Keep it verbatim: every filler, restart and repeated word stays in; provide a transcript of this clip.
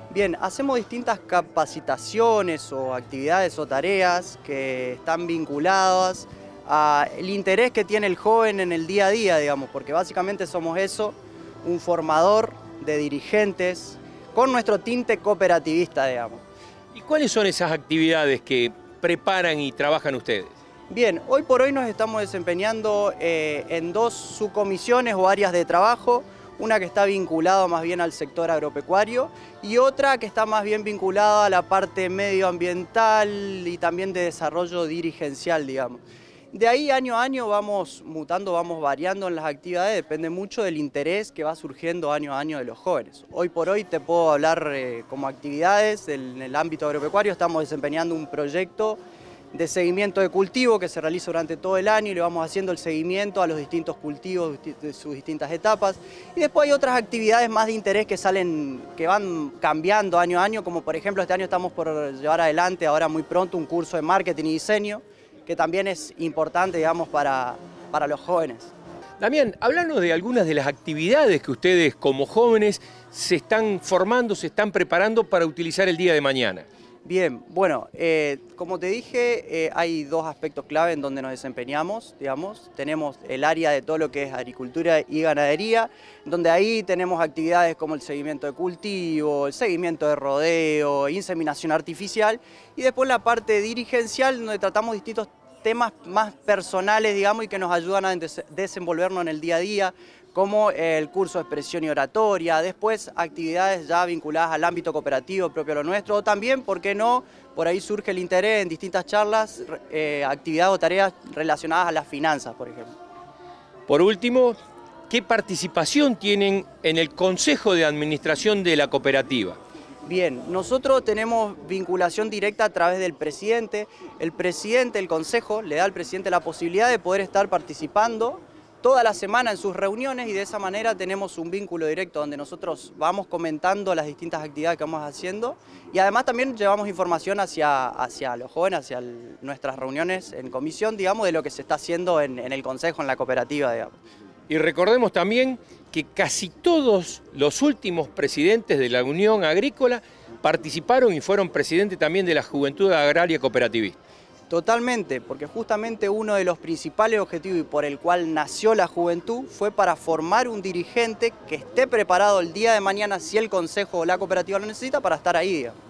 Bien, hacemos distintas capacitaciones o actividades o tareas que están vinculadas al interés que tiene el joven en el día a día, digamos, porque básicamente somos eso, un formador de dirigentes con nuestro tinte cooperativista, digamos. ¿Y cuáles son esas actividades que preparan y trabajan ustedes? Bien, hoy por hoy nos estamos desempeñando eh, en dos subcomisiones o áreas de trabajo, una que está vinculada más bien al sector agropecuario y otra que está más bien vinculada a la parte medioambiental y también de desarrollo dirigencial, digamos. De ahí año a año vamos mutando, vamos variando en las actividades, depende mucho del interés que va surgiendo año a año de los jóvenes. Hoy por hoy te puedo hablar eh, como actividades en el ámbito agropecuario, estamos desempeñando un proyecto de seguimiento de cultivo que se realiza durante todo el año y le vamos haciendo el seguimiento a los distintos cultivos de sus distintas etapas. Y después hay otras actividades más de interés que salen, que van cambiando año a año, como por ejemplo este año estamos por llevar adelante ahora muy pronto un curso de marketing y diseño, que también es importante, digamos, para, para los jóvenes. Damián, háblanos de algunas de las actividades que ustedes como jóvenes se están formando, se están preparando para utilizar el día de mañana. Bien, bueno, eh, como te dije, eh, hay dos aspectos clave en donde nos desempeñamos, digamos. Tenemos el área de todo lo que es agricultura y ganadería, donde ahí tenemos actividades como el seguimiento de cultivo, el seguimiento de rodeo, inseminación artificial, y después la parte dirigencial, donde tratamos distintos temas más personales, digamos, y que nos ayudan a des- desenvolvernos en el día a día, como el curso de expresión y oratoria, después actividades ya vinculadas al ámbito cooperativo propio a lo nuestro, o también, ¿por qué no?, por ahí surge el interés en distintas charlas, eh, actividades o tareas relacionadas a las finanzas, por ejemplo. Por último, ¿qué participación tienen en el Consejo de Administración de la cooperativa? Bien, nosotros tenemos vinculación directa a través del presidente. El presidente, el consejo, le da al presidente la posibilidad de poder estar participando toda la semana en sus reuniones y de esa manera tenemos un vínculo directo donde nosotros vamos comentando las distintas actividades que vamos haciendo y además también llevamos información hacia, hacia los jóvenes, hacia el, nuestras reuniones en comisión, digamos, de lo que se está haciendo en, en el consejo, en la cooperativa, digamos. Y recordemos también que casi todos los últimos presidentes de la Unión Agrícola participaron y fueron presidentes también de la Juventud Agraria Cooperativista. Totalmente, porque justamente uno de los principales objetivos y por el cual nació la juventud fue para formar un dirigente que esté preparado el día de mañana si el consejo o la cooperativa lo necesita para estar ahí, digamos.